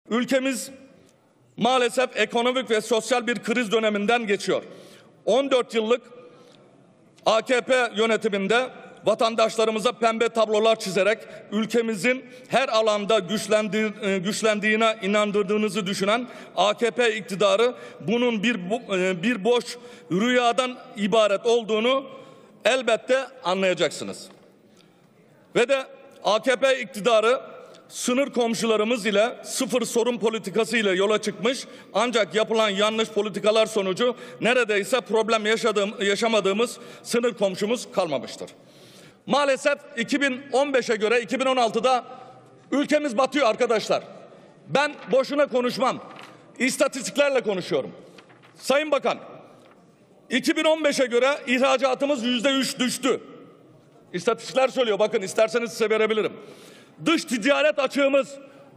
Ülkemiz maalesef ekonomik ve sosyal bir kriz döneminden geçiyor. 14 yıllık AKP yönetiminde vatandaşlarımıza pembe tablolar çizerek ülkemizin her alanda güçlendiğine inandırdığınızı düşünen AKP iktidarı bunun bir boş rüyadan ibaret olduğunu elbette anlayacaksınız. Ve de AKP iktidarı sınır komşularımız ile sıfır sorun politikası ile yola çıkmış, ancak yapılan yanlış politikalar sonucu neredeyse problem yaşamadığımız sınır komşumuz kalmamıştır. Maalesef 2015'e göre 2016'da ülkemiz batıyor arkadaşlar. Ben boşuna konuşmam. İstatistiklerle konuşuyorum. Sayın Bakan, 2015'e göre ihracatımız %3 düştü. İstatistikler söylüyor, bakın isterseniz size verebilirim. Dış ticaret açığımız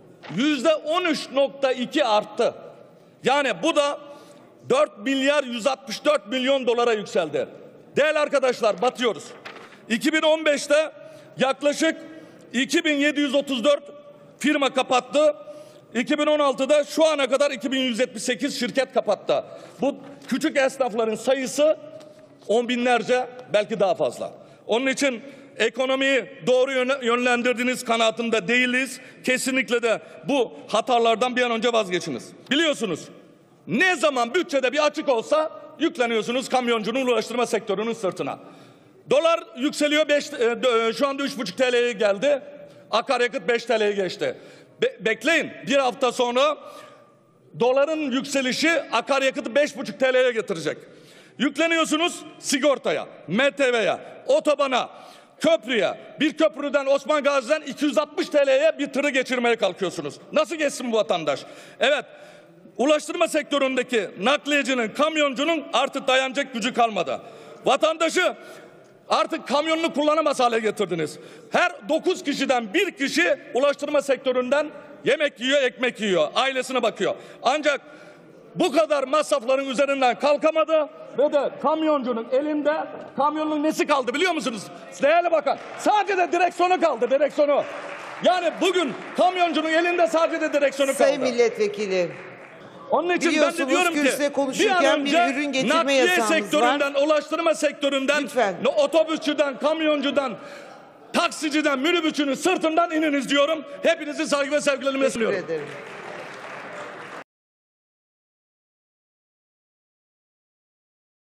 %13.2 arttı. Yani bu da 4 milyar 164 milyon dolara yükseldi. Değerli arkadaşlar, batıyoruz. 2015'te yaklaşık 2734 firma kapattı. 2016'da şu ana kadar 2178 şirket kapattı. Bu küçük esnafların sayısı on binlerce, belki daha fazla. Onun için ekonomiyi doğru yönlendirdiğiniz kanaatinde değiliz. Kesinlikle de bu hatalardan bir an önce vazgeçiniz. Biliyorsunuz, ne zaman bütçede bir açık olsa yükleniyorsunuz kamyoncunun, ulaştırma sektörünün sırtına. Dolar yükseliyor, şu anda 3,5 TL'ye geldi. Akaryakıt 5 TL'ye geçti. Bekleyin, bir hafta sonra doların yükselişi akaryakıtı 5,5 TL'ye getirecek. Yükleniyorsunuz sigortaya, MTV'ye, otobana, köprüye. Bir köprüden, Osman Gazi'den 260 TL'ye bir tırı geçirmeye kalkıyorsunuz. Nasıl geçsin bu vatandaş? Evet, ulaştırma sektöründeki nakliyecinin, kamyoncunun artık dayanacak gücü kalmadı. Vatandaşı artık kamyonunu kullanamaz hale getirdiniz. Her 9 kişiden 1 kişi ulaştırma sektöründen yemek yiyor, ekmek yiyor, ailesine bakıyor. Ancak bu kadar masrafların üzerinden kalkamadı ve de kamyoncunun elinde kamyonun nesi kaldı biliyor musunuz? Değerli Bakan, sadece direksiyonu kaldı, direksiyonu. Yani bugün kamyoncunun elinde sadece direksiyonu kaldı. Sayın Milletvekili, onun için ben de diyorum ki bir an önce nakliye sektöründen, ulaştırma sektöründen, otobüsçüden, kamyoncudan, taksiciden, minibüsçünün sırtından ininiz diyorum. Hepinizi saygı ve sevgilerimi sunuyorum. Teşekkür ederim.